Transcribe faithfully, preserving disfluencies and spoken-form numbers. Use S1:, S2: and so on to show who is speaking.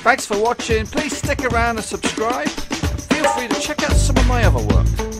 S1: Thanks for watching. Please stick around and subscribe. Feel free to check out some of my other work.